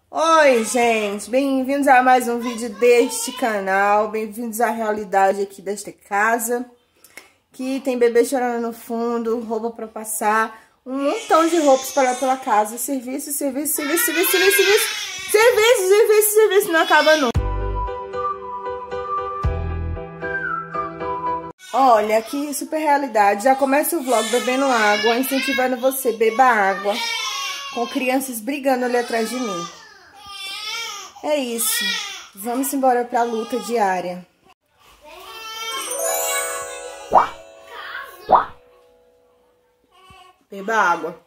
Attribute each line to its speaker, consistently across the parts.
Speaker 1: Oi, gente, bem-vindos a mais um vídeo deste canal, bem-vindos à realidade aqui desta casa, que tem bebê chorando no fundo, roupa pra passar, um montão de roupas espalhadas pela casa, serviço, não acaba nunca. Olha, que super realidade, já começa o vlog bebendo água, incentivando você, beba água, com crianças brigando ali atrás de mim. É isso. Vamos embora pra luta diária. Beba água.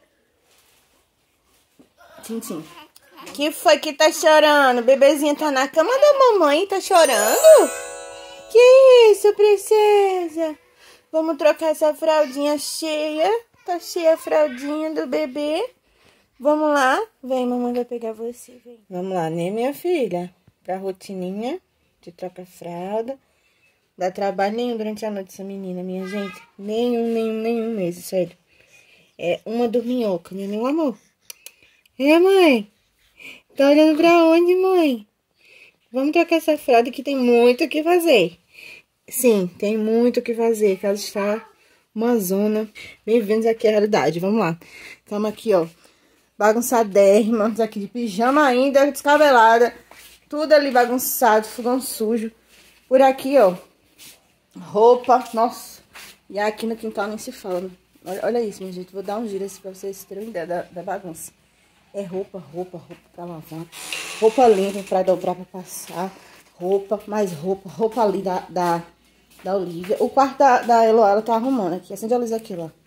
Speaker 1: Tintim. Que foi que tá chorando? O bebezinho tá na cama da mamãe, tá chorando? Que isso, princesa? Vamos trocar essa fraldinha cheia. Tá cheia a fraldinha do bebê. Vamos lá? Vem, mamãe vai pegar você, vem. Vamos lá, né, minha filha? Pra rotininha de troca fralda. Dá trabalho nenhum durante a noite essa menina, minha gente. Nenhum mesmo, sério. É uma dorminhoca, né, meu amor? É, mãe? Tá olhando pra onde, mãe? Vamos trocar essa fralda que tem muito o que fazer. Sim, tem muito o que fazer. Casa está uma zona. Bem-vindos aqui à realidade, vamos lá. Estamos aqui, ó. Bagunçadérrima, aqui de pijama ainda, descabelada, tudo ali bagunçado, fogão sujo. Por aqui, ó, roupa, nossa, e aqui no quintal nem se fala. Olha isso, minha gente, vou dar um giro assim pra vocês terem ideia da bagunça. É roupa pra lavar, roupa limpa pra dobrar, pra passar, mais roupa ali da Olivia. O quarto da Eloá, ela tá arrumando aqui, acende a luz aqui, ó.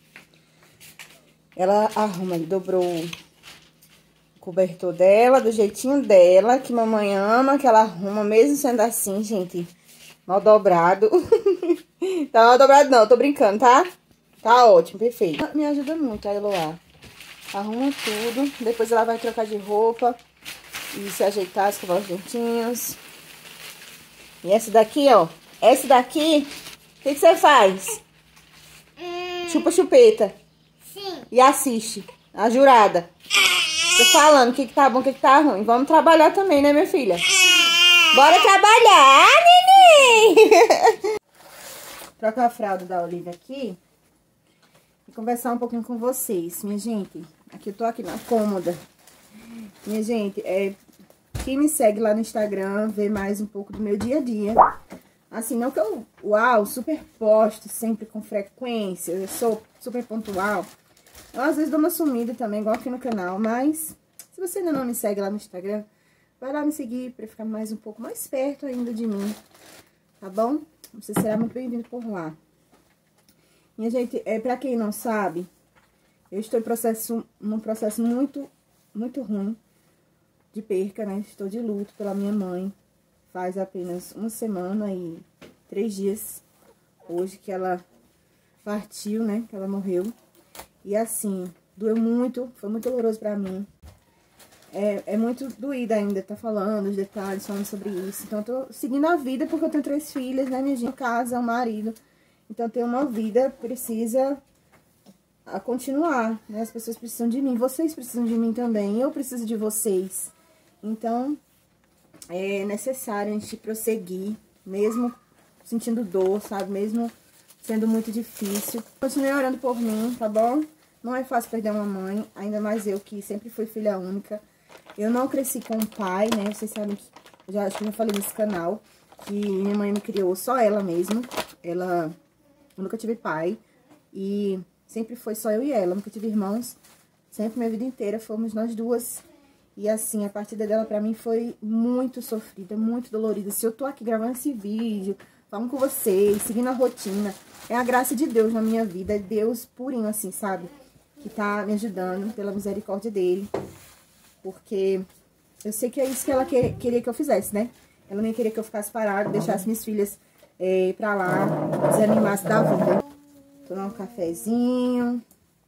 Speaker 1: Ela arruma, ele dobrou cobertor dela, do jeitinho dela, que mamãe ama, que ela arruma, mesmo sendo assim, gente, mal dobrado. Tá mal dobrado não, tô brincando, tá? Tá ótimo, perfeito. Me ajuda muito a Eloá. Arruma tudo, depois ela vai trocar de roupa e se ajeitar, escovar os dentinhos. E essa daqui, ó, o que você faz? Chupa chupeta. Sim. E assiste, a jurada. Tô falando o que tá bom, o que tá ruim. Vamos trabalhar também, né, minha filha? Bora trabalhar, neném! Trocar a fralda da Olivia aqui e conversar um pouquinho com vocês, minha gente. Aqui eu tô aqui na cômoda. Minha gente, quem me segue lá no Instagram vê mais um pouco do meu dia a dia. Assim, não que eu, super posto sempre com frequência, eu sou super pontual. Eu às vezes dou uma sumida também, igual aqui no canal, mas se você ainda não me segue lá no Instagram, vai lá me seguir pra ficar um pouco mais perto ainda de mim, tá bom? Você será muito bem-vindo por lá. Minha gente, pra quem não sabe, eu estou num processo muito ruim de perca, né? Estou de luto pela minha mãe, faz apenas 1 semana e 3 dias, hoje que ela partiu, né? Que ela morreu. E assim, doeu muito, foi muito doloroso pra mim. É muito doída ainda, tá falando os detalhes, falando sobre isso. Então, eu tô seguindo a vida porque eu tenho 3 filhas, né, minha gente? Casa, um marido. Então, ter uma vida precisa continuar, né? As pessoas precisam de mim, vocês precisam de mim também, eu preciso de vocês. Então, é necessário a gente prosseguir, mesmo sentindo dor, sabe? Mesmo sendo muito difícil. Continue orando por mim, tá bom? Não é fácil perder uma mãe, ainda mais eu que sempre fui filha única. Eu não cresci com o pai, né? Vocês sabem que, acho que eu já falei nesse canal, que minha mãe me criou só ela mesmo. Eu nunca tive pai e sempre foi só eu e ela, nunca tive irmãos. Sempre minha vida inteira fomos nós duas. E assim, a partida dela pra mim foi muito sofrida, muito dolorida. Se eu tô aqui gravando esse vídeo, falando com vocês, seguindo a rotina, é a graça de Deus na minha vida, é Deus purinho assim, sabe? Que tá me ajudando pela misericórdia dele. Porque eu sei que é isso que ela queria que eu fizesse, né? Ela nem queria que eu ficasse parada, deixasse minhas filhas pra lá, desanimasse da vida. Tomar um cafezinho.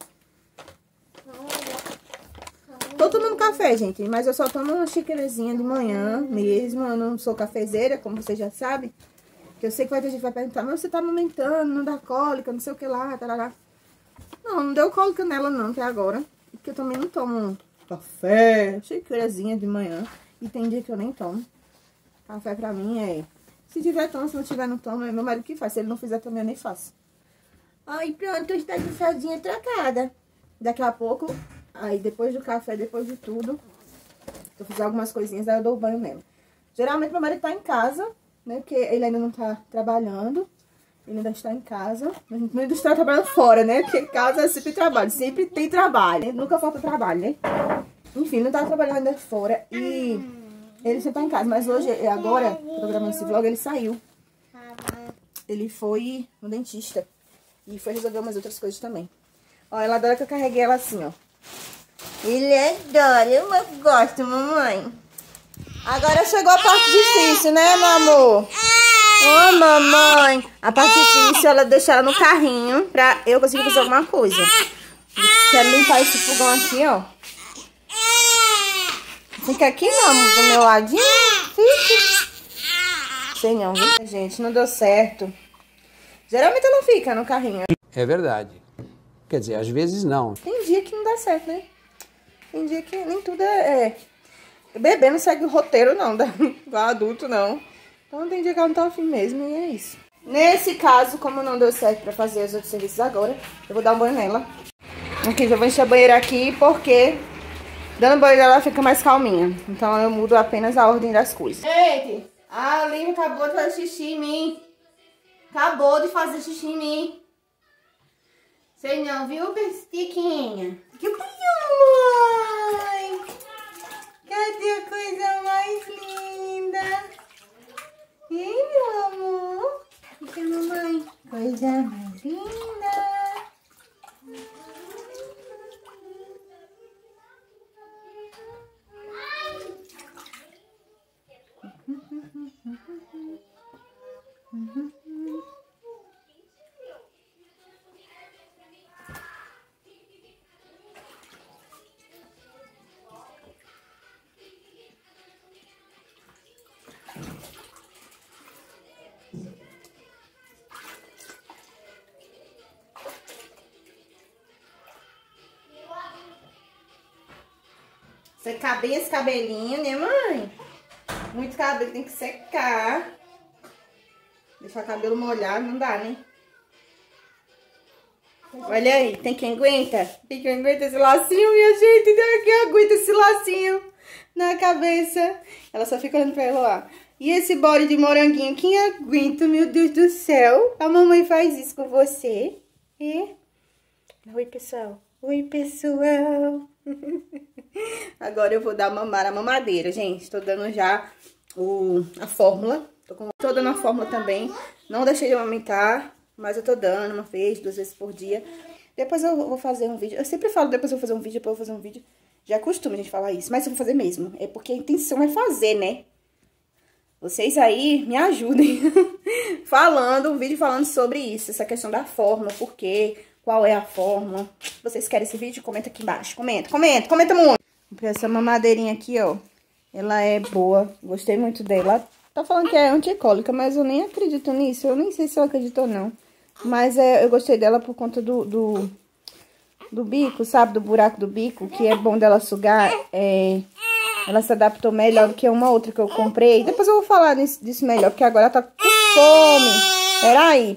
Speaker 1: Tô tomando café, gente, mas eu só tomo uma xícarazinha de manhã mesmo. Eu não sou cafezeira, como vocês já sabem. Que eu sei que vai ter gente que vai perguntar, mas você tá amamentando, não dá cólica, não sei o que lá, tarará. Não deu cólica nela não, até agora. Porque eu também não tomo café, xícarazinha de manhã. E tem dia que eu nem tomo. Café pra mim é... Se tiver tomo, se não tiver não tomo, é meu marido que faz. Se ele não fizer também, eu nem faço. Aí pronto, está de fraldinha trocada. Daqui a pouco, aí depois do café, depois de tudo, eu fizer algumas coisinhas, aí eu dou o banho mesmo. Geralmente meu marido tá em casa, né? Porque ele ainda não tá trabalhando. Ele ainda está em casa. A gente não está trabalhando fora, né? Porque em casa é sempre trabalho. Sempre tem trabalho, né? Nunca falta trabalho, né? Enfim, não tá trabalhando ainda fora. E ele sempre tá em casa. Mas hoje, agora, programando esse vlog, ele saiu. Ele foi no dentista. E foi resolver umas outras coisas também. Ó, ela adora que eu carreguei ela assim, ó. Ele adora, eu gosto, mamãe. Agora chegou a parte difícil, né, meu amor? Ô, mamãe. A parte difícil, ela deixa ela no carrinho pra eu conseguir fazer alguma coisa. Quero limpar esse fogão aqui, ó. Fica aqui, meu amor, do meu ladinho. Fica. Sei não, viu? Gente, não deu certo. Geralmente ela não fica no carrinho. É
Speaker 2: verdade. Quer dizer, às vezes não.
Speaker 1: Tem dia que não dá certo, né? Tem dia que nem tudo é... Bebê não segue o roteiro, não. Do adulto, não. Então tem dia que ela não tá afim mesmo e é isso. Nesse caso, como não deu certo pra fazer os outros serviços agora, eu vou dar um banho nela. Aqui, já vou encher a banheira aqui porque dando banho nela ela fica mais calminha. Então eu mudo apenas a ordem das coisas. Gente, a Olivia acabou de fazer xixi em mim. Acabou de fazer xixi em mim. Sei não, viu, Bestiquinha? Que mãe! Cadê a coisa mais linda? Hein, meu amor? Cadê a mamãe? Coisa mais linda. Secar bem esse cabelinho, né, mãe? Muito cabelo tem que secar. Deixar o cabelo molhado não dá, né? Olha aí, tem quem aguenta? Tem quem aguenta esse lacinho, minha gente? Tem quem aguenta esse lacinho na cabeça. Ela só fica olhando pra ela lá. E esse body de moranguinho, quem aguenta, meu Deus do céu? A mamãe faz isso com você. É? Oi, pessoal. Oi, pessoal. Agora eu vou dar mamar a mamadeira, gente. Tô dando já a fórmula. Tô dando a fórmula também. Não deixei de amamentar, mas eu tô dando uma vez, 2 vezes por dia. Depois eu vou fazer um vídeo. Eu sempre falo depois eu vou fazer um vídeo, depois eu vou fazer um vídeo. Já é costume a gente falar isso, mas eu vou fazer mesmo. É porque a intenção é fazer, né? Vocês aí me ajudem falando, um vídeo falando sobre isso, essa questão da fórmula, por quê, qual é a fórmula. Se vocês querem esse vídeo, comenta aqui embaixo. Comenta muito. Essa mamadeirinha aqui, ó, ela é boa, gostei muito dela. Tá falando que é anticólica, mas eu nem acredito nisso, eu nem sei se eu acredito ou não. Mas eu gostei dela por conta do bico, sabe, do buraco do bico, que é bom dela sugar, ela se adaptou melhor do que uma outra que eu comprei. Depois eu vou falar disso melhor, porque agora ela tá com fome. Peraí.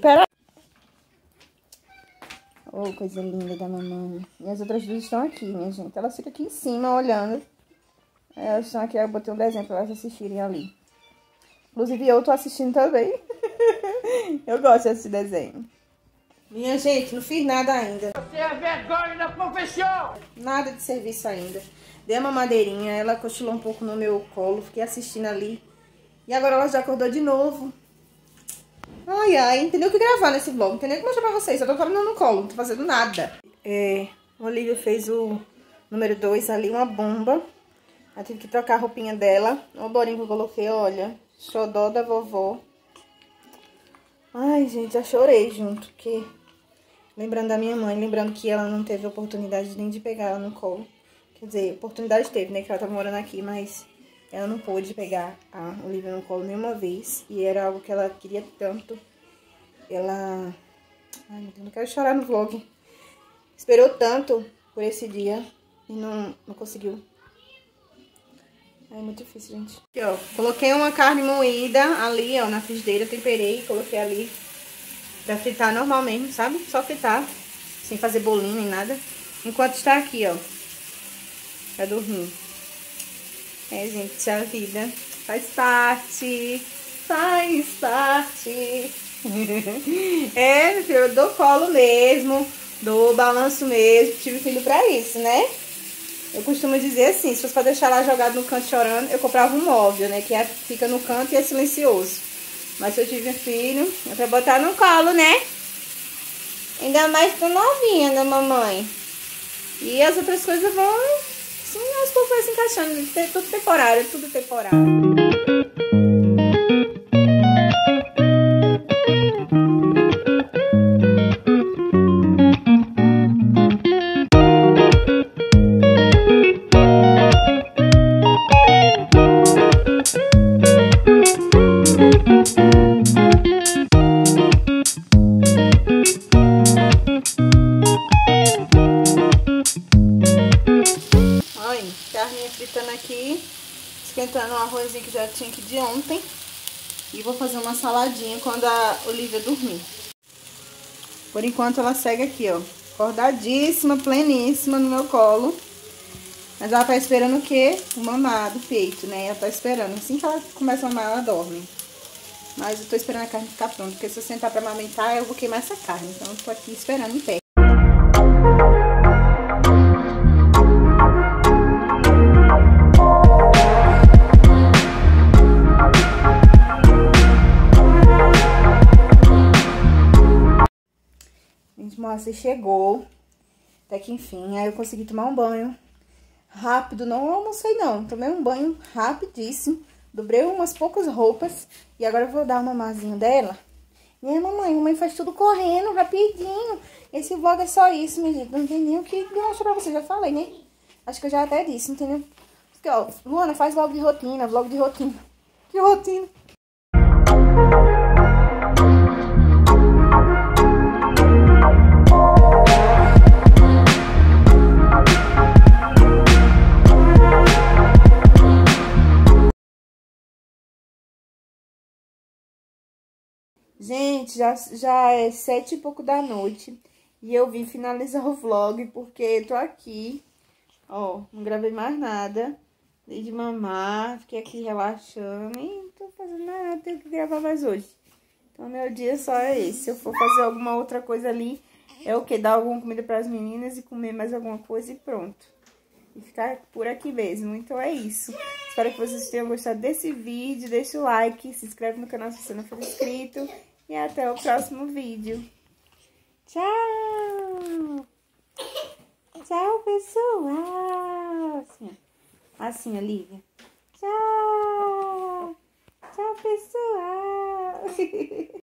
Speaker 1: Oh, coisa linda da mamãe. E as outras duas estão aqui, minha gente. Elas ficam aqui em cima, olhando. Elas estão aqui, eu botei um desenho pra elas assistirem ali. Inclusive eu tô assistindo também. Eu gosto desse desenho. Minha gente, não fiz nada ainda.
Speaker 2: Você é vergonha da profissão!
Speaker 1: Nada de serviço ainda. Dei uma madeirinha, ela cochilou um pouco no meu colo, fiquei assistindo ali. E agora ela já acordou de novo. Ai, não tem nem o que gravar nesse vlog, não tem nem o que mostrar pra vocês. Eu tô falando no colo, não tô fazendo nada. O Olívio fez o número 2 ali, uma bomba. Eu tive que trocar a roupinha dela. O borinho que eu coloquei, olha, xodó da vovó. Ai, gente, já chorei junto, porque... Lembrando da minha mãe, lembrando que ela não teve oportunidade nem de pegar ela no colo. Quer dizer, oportunidade teve, né, que ela tava morando aqui, mas ela não pôde pegar a Olivia no colo nenhuma vez. E era algo que ela queria tanto. Ela... Ai, meu Deus, não quero chorar no vlog. Esperou tanto por esse dia. e não conseguiu. É muito difícil, gente. Aqui, ó, coloquei uma carne moída ali, ó, na frigideira, temperei, coloquei ali pra fritar normalmente, sabe? Só fritar, sem fazer bolinho nem nada. Enquanto está aqui, ó, pra dormir. É, gente, a vida faz parte, faz parte. É, meu filho, eu dou colo mesmo, dou balanço mesmo, tive filho pra isso, né? Eu costumo dizer assim, se fosse pra deixar lá jogado no canto chorando, eu comprava um móvel, né? Que fica no canto e é silencioso. Mas se eu tive um filho, é pra botar no colo, né? Ainda mais tô novinha, né, mamãe? E as outras coisas vão, assim, aos poucos vai se encaixando. Tudo temporário, tudo temporário. Carninha fritando aqui, esquentando o arrozinho que já tinha aqui de ontem. E vou fazer uma saladinha quando a Olivia dormir. Por enquanto ela segue aqui, ó, acordadíssima, pleníssima no meu colo. Mas ela tá esperando o quê? O mamar do peito, né? Ela tá esperando. Assim que ela começa a mamar, ela dorme. Mas eu tô esperando a carne ficar pronta, porque se eu sentar pra amamentar, eu vou queimar essa carne. Então eu tô aqui esperando em pé. Gente, Moacir chegou, até que enfim, aí eu consegui tomar um banho rápido, não almocei não, tomei um banho rapidíssimo, dobrei umas poucas roupas e agora eu vou dar uma mamazinha dela. E aí, mamãe faz tudo correndo, rapidinho, esse vlog é só isso, minha gente, não tem nem o que mostrar pra você, já falei, né? Acho que eu já até disse, entendeu? Porque, ó, Luana, faz vlog de rotina, que rotina. Gente, já é 7 e pouco da noite e eu vim finalizar o vlog porque tô aqui, ó, não gravei mais nada, dei de mamar, fiquei aqui relaxando e não tô fazendo nada, tenho que gravar mais hoje. Então, meu dia só é esse. Se eu for fazer alguma outra coisa ali, é o que? Dar alguma comida pras meninas e comer mais alguma coisa e pronto. E ficar por aqui mesmo. Então é isso. Espero que vocês tenham gostado desse vídeo. Deixa o like, se inscreve no canal se você não for inscrito. E até o próximo vídeo. Tchau! Tchau, pessoal! Assim, Olivia. Tchau! Tchau, pessoal!